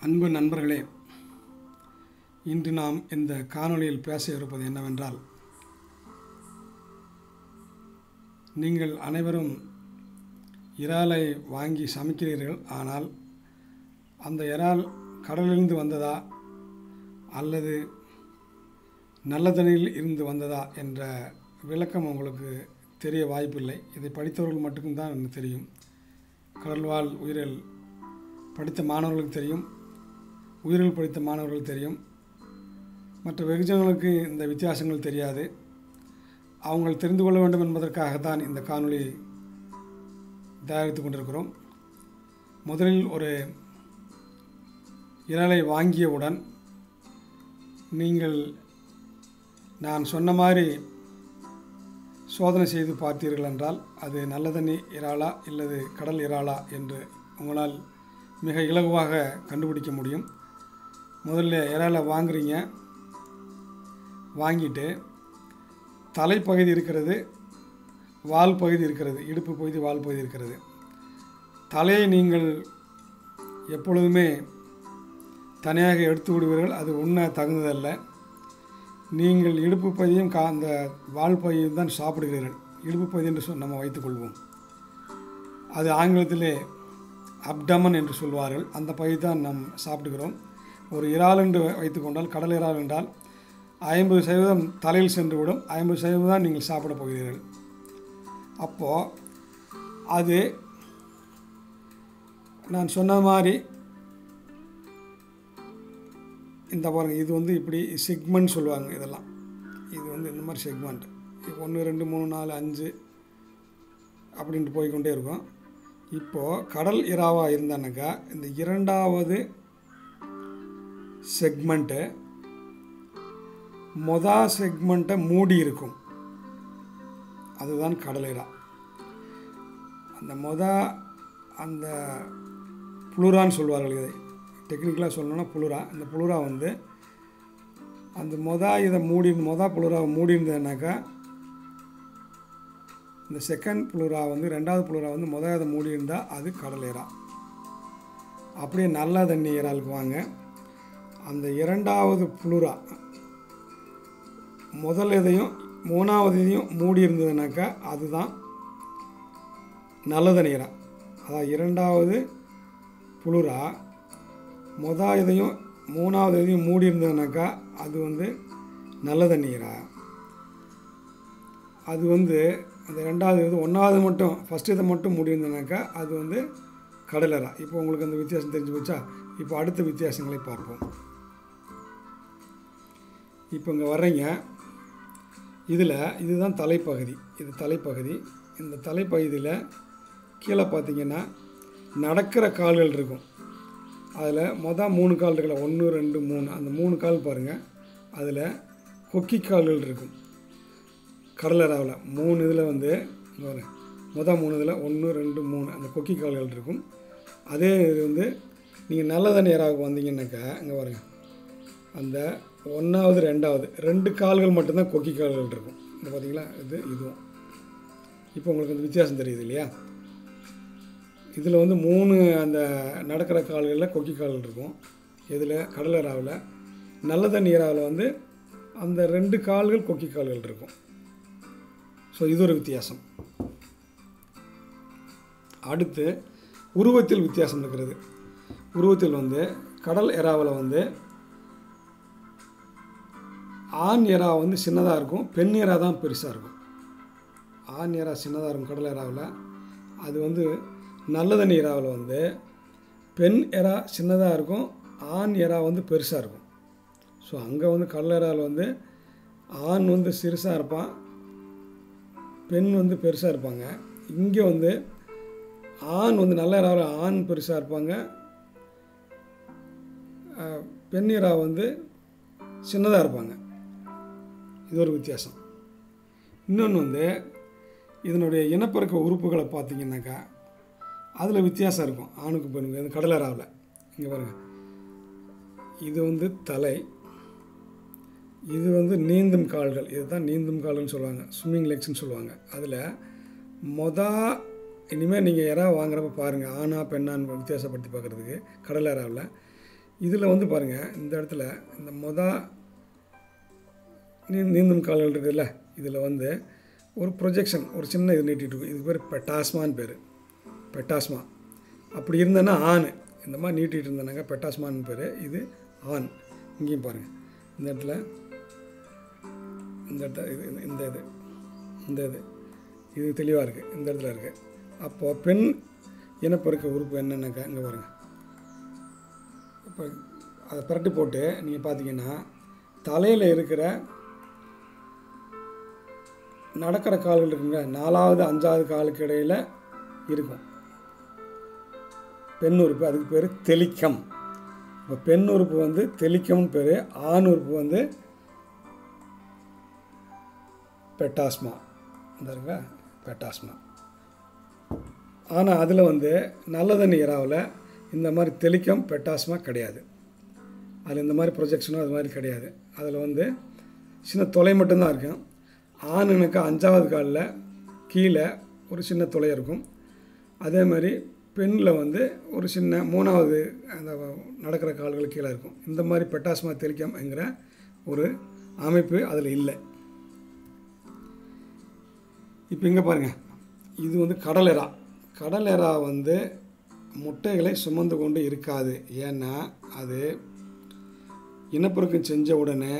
அன்பு நண்பர்களே, இன்று நாம் இந்த காணொளியில் பேச இருப்பது என்னவென்றால், நீங்கள் அனைவரும் இறாலை வாங்கி சமைக்கிறீர்கள். ஆனால் அந்த இறால் கடலிலிருந்து வந்ததா அல்லது நல்ல தண்ணியில் இருந்து வந்ததா என்ற விளக்கம் உங்களுக்கு தெரிய வாய்ப்பில்லை. இதை படித்தவர்கள் மட்டும்தான் தெரியும். கடல்வாழ் உயிரியல் படித்த மாணவர்களுக்கு தெரியும், உயிரியல் படித்த மாணவர்கள் தெரியும். மற்ற வெகுஜனங்களுக்கு இந்த வித்தியாசங்கள் தெரியாது. அவங்க தெரிந்து கொள்ள வேண்டும் என்பதற்காகத்தான் இந்த காணொளி தயாரித்து கொண்டிருக்கிறோம். முதலில் ஒரு இறாலை வாங்கியவுடன் நீங்கள் நான் சொன்ன மாதிரி சோதனை செய்து பார்த்தீர்கள் என்றால் அது நல்ல தண்ணி இறாலா இல்லது கடல் இறாலா என்று உங்களால் மிக இலகுவாக கண்டுபிடிக்க முடியும். முதல்ல இறாலை வாங்குறீங்க. வாங்கிட்டு தலைப்பகுதி இருக்கிறது, வால் பகுதி இருக்கிறது, இடுப்பு பகுதி, வால் பகுதி இருக்கிறது. தலையை நீங்கள் எப்பொழுதுமே தனியாக எடுத்து விடுவீர்கள். அது உண்ண தகுந்ததல்ல. நீங்கள் இடுப்பு பகுதியும் அந்த வால் பகுதியும் தான் சாப்பிடுகிறீர்கள். இடுப்பு பகுதி என்று நம்ம வைத்துக்கொள்வோம். அது ஆங்கிலத்திலே அப்டமன் என்று சொல்வார்கள். அந்த பகுதி தான் நாம் சாப்பிடுகிறோம். ஒரு இறால் என்று வைத்துக்கொண்டால், கடல் இறால் என்றால் 50% தலையில் சென்றுவிடும், 50% தான் நீங்கள் சாப்பிட போகிறீர்கள். அப்போது அது நான் சொன்ன மாதிரி இந்த பாருங்கள், இது இப்படி செக்மெண்ட் சொல்லுவாங்க. இதெல்லாம் இது இந்த மாதிரி செக்மெண்ட் 1 2 3 4 5 அப்படின்ட்டு போய்கொண்டே இருக்கும். இப்போது கடல் இறாவாக இருந்தானாக்கா இந்த இரண்டாவது செக்மெண்ட்டு செக்மெண்ட்டை மூடி இருக்கும். அதுதான் கடல் இறா. அந்த அந்த புளுரான்னு சொல்வார்கள். இதை டெக்னிக்கலாக சொல்லணும்னா புளுரா. இந்த புளுரா அந்த இதை புளுராவை மூடி இருந்ததுனாக்கா இந்த செகண்ட் புளுரா ரெண்டாவது புளுரா இதை மூடி இருந்தால் அது கடல் இறா. அப்படியே நல்ல தண்ணி இறாலுக்கு வாங்க. அந்த இரண்டாவது புளுரா முதல் இதையும் மூணாவது இதையும் மூடி இருந்ததுனாக்கா அதுதான் நல்ல தண்ணி இறா. அதாவது இரண்டாவது புளுரா இதையும் மூணாவது இதையும் மூடி இருந்ததுனாக்கா அது நல்ல தண்ணி இறா. அது அந்த ரெண்டாவது இது ஒன்றாவது மட்டும் ஃபஸ்ட்டு இதை மட்டும் மூடி இருந்ததுனாக்கா அது கடல் இறா. இப்போ உங்களுக்கு அந்த வித்தியாசம் தெரிஞ்சு போச்சா? இப்போ அடுத்த வித்தியாசங்களை பார்ப்போம். இப்போ இங்கே வர்றீங்க. இதுதான் தலைப்பகுதி. இது தலைப்பகுதி. இந்த தலைப்பகுதியில் கீழே பார்த்தீங்கன்னா நடக்கிற கால்கள் இருக்கும். அதில் 3 கால் இருக்குல்ல, 1 2 3, அந்த 3 கால் பாருங்கள். அதில் கொக்கி கால்கள் இருக்கும். கடல் இறாவில் 3 இதில் 3 இதில் 1 2 3 அந்த கொக்கி கால்கள் இருக்கும். அதே இது நீங்கள் நல்ல தண்ணி இறாவுக்கு வந்தீங்கன்னாக்கா இங்கே பாருங்கள், அந்த 1வது 2வது 2 கால்கள் மட்டும்தான் கொக்கி கால்கள் இருக்கும். இந்த பார்த்தீங்களா, இதுவும் இப்போ உங்களுக்கு அந்த வித்தியாசம் தெரியுது இல்லையா? இதில் 3 அந்த நடக்கிற கால்களில் கொக்கி கால்கள் இருக்கும். இதில் கடல் இறாவில். நல்ல தண்ணி இறாவில் அந்த 2 கால்கள் கொக்கி கால்கள் இருக்கும். ஸோ இது ஒரு வித்தியாசம். அடுத்து உருவத்தில் வித்தியாசம் இருக்கிறது. உருவத்தில் கடல் இறாவில் ஆண் இறா சின்னதாக இருக்கும், பெண் இறா தான் பெருசாக இருக்கும். ஆண் இறா சின்னதாக இருக்கும் கடல் இறாவில். அது நல்ல தண்ணி இறாவில் பெண் இறா சின்னதாக இருக்கும், ஆண் இறா பெருசாக இருக்கும். ஸோ அங்கே கடல் இறாவில் ஆண் சிறுசாக இருப்பான், பெண் பெருசாக இருப்பாங்க. இங்கே ஆண் நல்ல இறாவில் ஆண் பெருசாக இருப்பாங்க, பெண் இறா சின்னதாக இருப்பாங்க. இது ஒரு வித்தியாசம். இன்னொன்று இதனுடைய இனப்பெருக்க உறுப்புகளை பார்த்திங்கன்னாக்கா அதில் வித்தியாசம் இருக்கும் ஆணுக்கு பெண்ணுக்கு. அது கடல் இறாவில் இங்கே பாருங்கள், இது தலை, இது நீந்தும் கால்கள். இது தான் நீந்தும் கால்கள்னு சொல்லுவாங்க, ஸ்விம்மிங் லெக்ஸ்ன்னு சொல்லுவாங்க. அதில் இனிமேல் நீங்கள் இறா வாங்குறப்ப பாருங்கள், ஆணா பெண்ணான்னு வித்தியாசப்படுத்தி பார்க்குறதுக்கு கடல் இறாவில் இதில் வந்து பாருங்கள், இந்த இடத்துல இந்த நீந்தும் கால்கள் இருக்குதுல்ல, இதில் வந்து ஒரு ப்ரொஜெக்ஷன், ஒரு சின்ன இது நீட்டிகிட்டு இருக்கும். இதுக்கு பேர் பெட்டாஸ்மான்னு பேர். பெட்டாஸ்மா. அப்படி இருந்தேன்னா ஆண். இந்த மாதிரி நீட்டிகிட்டு இருந்தேனாங்க பெட்டாஸ்மான்னு பேர். இது ஆண். இங்கேயும் பாருங்கள், இந்த இடத்துல இந்த இது தெளிவாக இருக்குது, இந்த இடத்துல இருக்குது. அப்போது பெண் இனப்பெருக்க உறுப்பு என்னென்னாக்கா இங்கே பாருங்கள். இப்போ அதை புரட்டி போட்டு நீங்கள் பார்த்தீங்கன்னா தலையில் இருக்கிற நடக்கிற கால்கள் இருக்குங்க, 4வது 5வது காலுக்கு இடையில் இருக்கும் பெண் உறுப்பு. அதுக்கு பேர் தெளிக்கம். இப்போ பெண் உறுப்பு வந்து தெளிக்கம்னு பேர். ஆண் உறுப்பு வந்து பெட்டாஸ்மா. இந்த பெட்டாஸ்மா. ஆனால் அதில் வந்து நல்ல தண்ணி இறாவில் இந்த மாதிரி தெளிக்கம் பெட்டாஸ்மா கிடையாது. அதில் இந்த மாதிரி ப்ரொஜெக்ஷனும் அது மாதிரி கிடையாது. அதில் வந்து சின்ன தொலை மட்டும்தான் இருக்கும். ஆணுனுக்கு 5வது காலில் கீழே ஒரு சின்ன துளை இருக்கும். அதே மாதிரி பெண்ணில் வந்து ஒரு சின்ன 3வது அந்த நடக்கிற கால்கள் கீழே இருக்கும். இந்த மாதிரி பெட்டாஸ்மா தெளிக்கம் என்கிற ஒரு அமைப்பு அதில் இல்லை. இப்போ இங்கே பாருங்கள், இது வந்து கடலெறா. கடலெறா வந்து முட்டைகளை சுமந்து கொண்டு இருக்காது. ஏன்னா அது இனப்பெருக்கம் செஞ்ச உடனே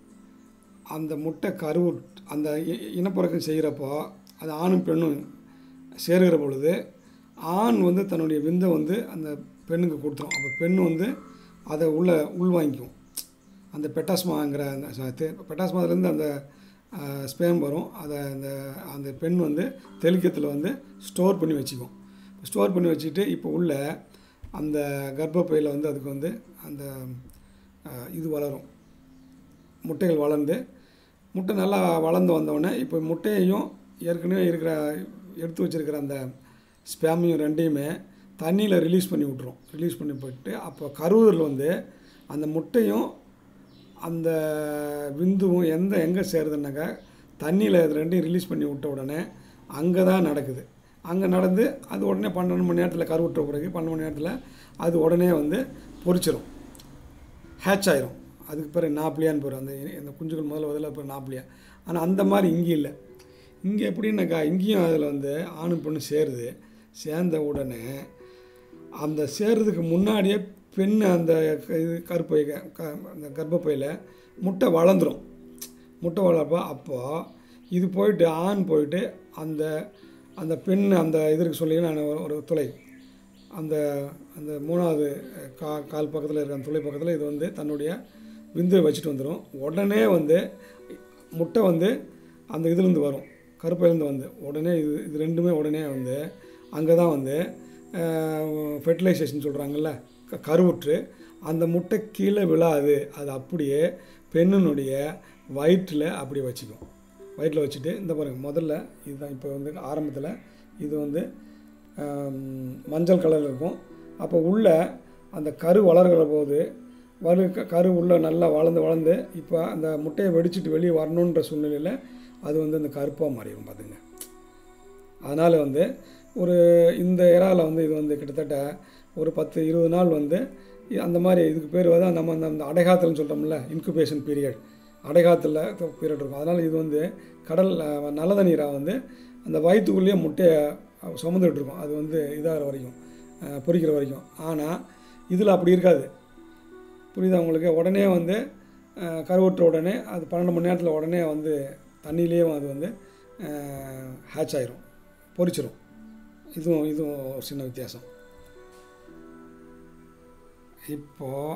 அந்த முட்டை அந்த இனப்பெருக்கம் செய்கிறப்போ அது ஆணும் பெண்ணும் சேருகிற பொழுது ஆண் வந்து தன்னுடைய விந்தை வந்து அந்த பெண்ணுக்கு கொடுத்துரும். அப்போ பெண் வந்து அதை உள்வாங்கிக்கும். அந்த பெட்டாஸ்மாங்கிற அந்த பெட்டாஸ்மாவிலேருந்து அந்த ஸ்பேம் வரும். அதை அந்த பெண் வந்து தெளிக்கத்தில் வந்து ஸ்டோர் பண்ணி வச்சுக்கும். ஸ்டோர் பண்ணி வச்சுட்டு இப்போ உள்ள அந்த கர்ப்பப்பையில் வந்து அதுக்கு வந்து அந்த இது வளரும், முட்டைகள் வளர்ந்து முட்டை நல்லா வளர்ந்து வந்தோடனே இப்போ முட்டையையும் ஏற்கனவே எடுத்து வச்சுருக்கிற அந்த ஸ்பேமையும் ரெண்டையுமே தண்ணியில் ரிலீஸ் பண்ணி விட்ரும். ரிலீஸ் பண்ணி போயிட்டு அப்போ கருவூரில் வந்து அந்த முட்டையும் அந்த விந்துவும் எங்கே சேருதுன்னாக்கா தண்ணியில் இது ரெண்டையும் ரிலீஸ் பண்ணி விட்ட உடனே அங்கே தான் நடக்குது. அங்கே நடந்து அது உடனே 12 மணி நேரத்தில் கருவுற்ற பிறகு 12 மணி நேரத்தில் அது உடனே வந்து பொரிச்சிடும், ஹேட்ச் ஆயிரும். அதுக்கு பேர் நாப்லியான்னு பேர். அந்த குஞ்சுகள் முதல்ல பேர் நாப்லியா. ஆனால் அந்த மாதிரி இங்கே இல்லை. இங்கே எப்படின்னாக்கா இங்கேயும் அதில் வந்து ஆணும் பெண்ணு சேருது. சேர்ந்த உடனே அந்த சேர்றதுக்கு முன்னாடியே பெண் அந்த இது அந்த கர்ப்பப்பையில் முட்டை வளர்ந்துடும். முட்டை வளர்ப்போ அப்போது இது போயிட்டு ஆண் போயிட்டு அந்த பெண் அந்த இதற்கு சொல்லி நான் ஒரு துளை அந்த 3வது கால் பக்கத்தில் இருக்கிற அந்த துளை பக்கத்தில் இது வந்து தன்னுடைய விந்துவை வச்சுட்டு வந்துடும். உடனே வந்து முட்டை வந்து அந்த இதுலேருந்து வரும், கருப்பையிலேருந்து வந்து உடனே இது ரெண்டுமே உடனே வந்து அங்கே தான் வந்து ஃபெர்டிலைசேஷன் சொல்கிறாங்கல்ல, கருவுற்று அந்த முட்டை கீழே விழாது. அது அப்படியே பெண்ணினுடைய வயிற்றில் அப்படியே வச்சுக்கும். வயிற்றில் வச்சுட்டு இந்த பாருங்கள், முதல்ல இதுதான் இப்போ வந்து ஆரம்பத்தில் இது வந்து மஞ்சள் கலரில் இருக்கும். அப்போ உள்ள அந்த கரு வளர்கிற போது கரு உள்ள நல்லா வளர்ந்து இப்போ அந்த முட்டையை வெடிச்சிட்டு வெளியே வரணுன்ற சூழ்நிலையில் அது வந்து அந்த கருப்பாக மாறிடும் பார்த்துங்க. அதனால் வந்து இந்த இறாவில் வந்து இது வந்து கிட்டத்தட்ட ஒரு 10-20 நாள் வந்து அந்த மாதிரி இதுக்கு பேர் வந்து நம்ம அந்த அடைகாத்தல்னு சொல்கிறோம்ல, இன்குபேஷன் பீரியட், அடைகாத்தில் பீரியட் இருக்கும். அதனால் இது வந்து நல்ல நீராக வந்து அந்த வயிற்றுக்குள்ளேயே முட்டையை சுமந்துகிட்டு இருக்கும். அது வந்து இதாகிற வரைக்கும், பொரிக்கிற வரைக்கும். ஆனால் இதில் அப்படி இருக்காது. புரியுதா உங்களுக்கு? உடனே வந்து கருவுற்ற உடனே அது 12 மணி நேரத்தில் உடனே வந்து தண்ணியிலேயே அது வந்து ஹேட்ச் ஆயிரும், பொரிச்சிடும். இதுவும் ஒரு சின்ன வித்தியாசம். இப்போது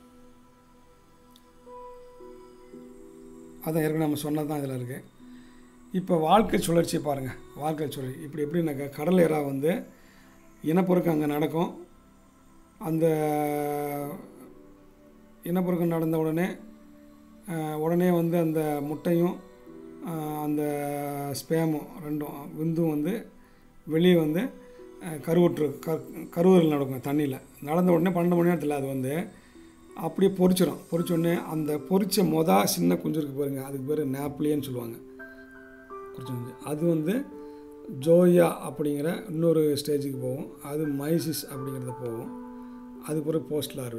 அதான் ஏற்கனவே நம்ம சொன்னது தான் இதில் இருக்குது. இப்போ வாழ்க்கை சுழற்சியை பாருங்கள். வாழ்க்கை சுழற்சி இப்படி எப்படின்னாக்கா கடல் எறா வந்து இனப்பெருக்கம் அங்கே நடக்கும். அந்த இனப்பெருக்கம் நடந்த உடனே வந்து அந்த முட்டையும் அந்த ஸ்பேமும் ரெண்டும் விந்தும் வந்து வெளியே வந்து கருவூரில் நடக்கும். தண்ணியில் நடந்த உடனே 12 மணி நேரத்தில் அது வந்து அப்படியே பொரிச்சிடும். பொரிச்சோடனே அந்த பொரித்த சின்ன குஞ்சு இருக்குது பாருங்கள், அதுக்கு பேர் நாப்லியன்னு சொல்லுவாங்க. குஞ்சு அது வந்து ஜோயா அப்படிங்கிற இன்னொரு ஸ்டேஜுக்கு போகும். அது மைசிஸ் அப்படிங்கிறது போகும். அது பிறகு போஸ்ட் லார்வே.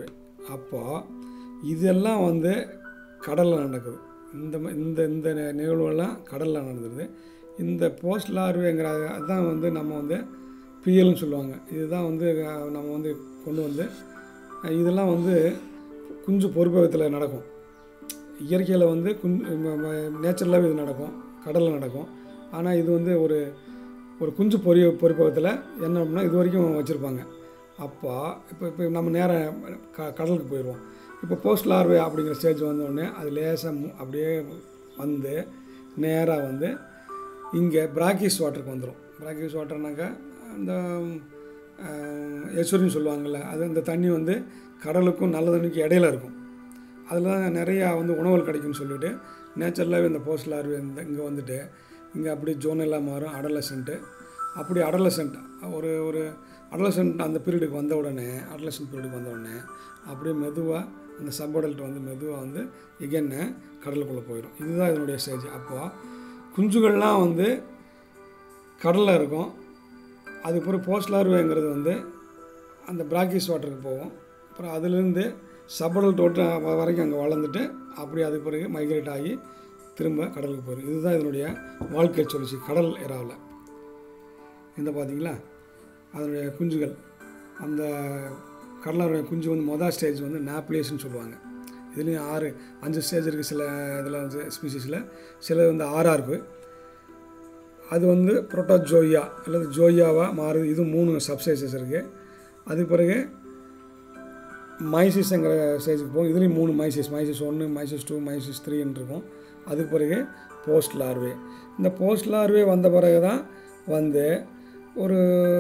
அப்போது இதெல்லாம் வந்து கடலில் நடக்குது. இந்த இந்த நிகழ்வுகள்லாம் கடலில் நடந்துடுது. இந்த போஸ்ட் லார்வேங்கிற அதுதான் வந்து நம்ம வந்து பிஎல்னு சொல்லுவாங்க. இதுதான் வந்து நம்ம வந்து கொண்டு வந்து இதெல்லாம் வந்து குஞ்சு பொறுப்பகத்தில் நடக்கும். இயற்கையில் வந்து நேச்சுரலாகவே இது நடக்கும், கடலில் நடக்கும். ஆனால் இது வந்து ஒரு குஞ்சு பொறுப்பகத்தில் என்ன அப்படின்னா இது வரைக்கும் வச்சுருப்பாங்க. அப்போ இப்போ நம்ம நேராக கடலுக்கு போயிடுவோம். இப்போ போஸ்ட் லார்வே அப்படிங்கிற ஸ்டேஜ் வந்தோடனே அது லேசாக அப்படியே வந்து நேராக வந்து இங்கே பிராக்கிஸ் வாட்டருக்கு வந்துடும். பிராக்கிஸ் வாட்டர்னாக்கா அந்த எசுரின்னு சொல்லுவாங்கள்ல, அது அந்த தண்ணி வந்து கடலுக்கும் நல்ல தண்ணிக்கும் இடையில இருக்கும். அதில் தான் நிறையா வந்து உணவுகள் கிடைக்கும்னு சொல்லிவிட்டு நேச்சுரலாகவே இந்த போஸ்ட் லார்வே இங்கே வந்துட்டு இங்கே அப்படி ஜோனெல்லாம் மாறும் அடலசென்ட்டு. அப்படி அடலசென்ட் ஒரு அடலசென்ட் அந்த பீரியடுக்கு வந்த உடனே அப்படியே மெதுவாக அந்த சப்படல்ட்டு வந்து மெதுவாக வந்து எகென்ன கடலுக்குள்ளே போயிடும். இதுதான் இதனுடைய ஸ்டேஜ். அப்போது குஞ்சுகள்லாம் வந்து கடலில் இருக்கும். அதுக்கப்புறம் போஸ்ட் லார்வேங்கிறது வந்து அந்த பிராக்கிஸ் வாட்டருக்கு போகும். அப்புறம் அதுலேருந்து சப்படல் டோட்டு வரைக்கும் அங்கே வளர்ந்துட்டு அப்படி அதுக்கு பிறகு மைக்ரேட் ஆகி திரும்ப கடலுக்கு போயிடும். இதுதான் இதனுடைய வாழ்க்கை சுழற்சி கடல் எறாவில். இந்த பார்த்தீங்களா அதனுடைய குஞ்சுகள், அந்த கடலோடைய குஞ்சு வந்து மொதல் ஸ்டேஜ் வந்து நாப்லியஸ்ன்னு சொல்லுவாங்க. இதுலேயும் 5 ஸ்டேஜ் இருக்குது. சில இதில் வந்து ஸ்பீசிஸில் சில வந்து 6 இருக்குது. அது வந்து புரோட்டோஜோயா அல்லது ஜோயாவாக மாறுது. இது 3 சப்ஸ்டேஜஸ் இருக்குது. அதுக்கு பிறகு மைசிஸ்ங்கிற ஸ்டேஜுக்கு போகும். இதுலேயும் 3 மைசிஸ் 1, மைசிஸ் 2, மைசிஸ் 3 இருக்கும். அதுக்கு பிறகு போஸ்ட் லார்வே. இந்த போஸ்ட் லார்வே வந்த பிறகு தான் வந்து ஒரு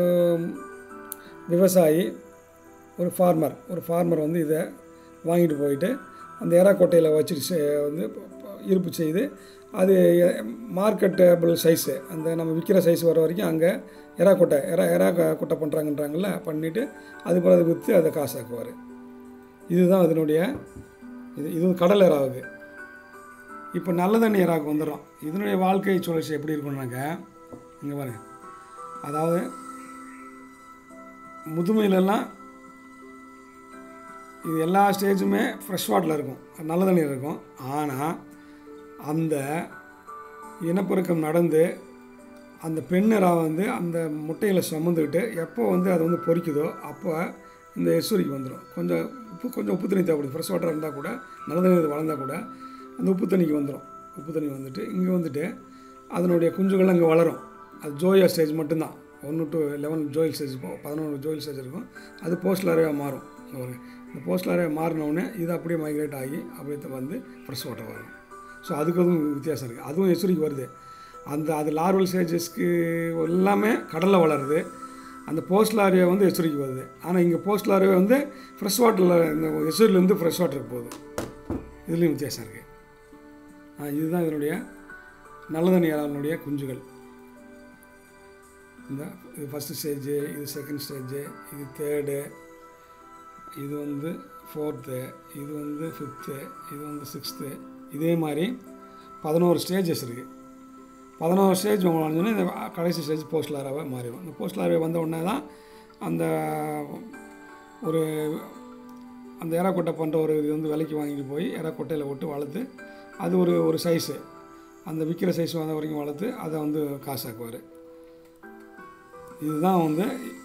விவசாயி ஒரு ஃபார்மர் வந்து இதை வாங்கிட்டு போயிட்டு அந்த எறாக்கொட்டையில் வச்சுட்டு வந்து இருப்பு செய்து அது மார்க்கெட்டபிள் சைஸு அந்த நம்ம விற்கிற சைஸ் வர வரைக்கும் அங்கே எறாக்கொட்டை பண்ணுறாங்கன்றாங்கல்ல பண்ணிவிட்டு அதுபோல் அதை விற்று அதை காசாக்குவார். இதுதான் அதனுடைய இது கடல் எறாவுக்கு. இப்போ நல்ல தண்ணி எறாவுக்கு வந்துடும். இதனுடைய வாழ்க்கை சுழற்சி எப்படி இருக்குன்னாக்க இங்கே பாருங்க, அதாவது முதுமையிலெல்லாம் இது எல்லா ஸ்டேஜுமே ஃப்ரெஷ் வாட்டரில் இருக்கும், நல்ல தண்ணி இருக்கும். ஆனால் அந்த இனப்பெருக்கம் நடந்து அந்த பெண்ணராக வந்து அந்த முட்டையில் சுமந்துக்கிட்டு எப்போ வந்து அது வந்து பொரிக்குதோ அப்போ இந்த எசுரிக்கு வந்துடும். கொஞ்சம் உப்பு தண்ணி தேவைப்படுது. ஃப்ரெஷ் வாட்டர் இருந்தால் கூட நல்ல தண்ணி வளர்ந்தால் கூட அந்த உப்பு தண்ணிக்கு வந்துடும். உப்பு தண்ணி வந்துட்டு இங்கே வந்துட்டு அதனுடைய குஞ்சுகள் அங்கே வளரும். அது ஜோயா ஸ்டேஜ் மட்டும்தான். 1 to 11 zoeal stage 11 zoeal stage இருக்கும். அது போஸ்ட் லார்வேவாக மாறும். இந்த போஸ்ட் லார்வே மாறினவுடனே இது அப்படியே மைக்ரேட் ஆகி அப்படியே வந்து ஃப்ரெஷ் வாட்டர் வரும். ஸோ அதுக்கும் வித்தியாசம் இருக்குது. அதுவும் எசுரிக்கு வருது. அது லார்வல் ஸ்டேஜஸ்க்கு எல்லாமே கடலில் வளருது. அந்த போஸ்ட் லார்வே வந்து எசுரிக்கு வருது. ஆனால் இங்கே போஸ்ட் லார்வே வந்து ஃப்ரெஷ் வாட்டரில் இந்த எசுரிலேருந்து ஃப்ரெஷ் வாட்டருக்கு போகுது. இதுலேயும் வித்தியாசம் இருக்குது. இதுதான் இதனுடைய நல்ல தண்ணி எறாவினுடைய குஞ்சுகள். இது ஃபஸ்ட்டு ஸ்டேஜு, இது செகண்ட் ஸ்டேஜு, இது தேர்டு, இது வந்து 4th, இது வந்து 5th, இது வந்து 6th. இதே மாதிரி 11 ஸ்டேஜஸ் இருக்குது. 11 ஸ்டேஜ் வந்தோடனே இந்த கடைசி ஸ்டேஜ் போஸ்ட் லார்வே மாறிடும். இந்த போஸ்ட் லார்வே வந்த உடனே தான் அந்த அந்த எறாக்கொட்டை பண்ணுற ஒரு இது வந்து விலைக்கு வாங்கிட்டு போய் எறாக்கொட்டையில் விட்டு வளர்த்து அது ஒரு சைஸு அந்த விற்கிற சைஸ் வந்த வரைக்கும் வளர்த்து அதை வந்து காசாக்குவார். இதுதான் வந்து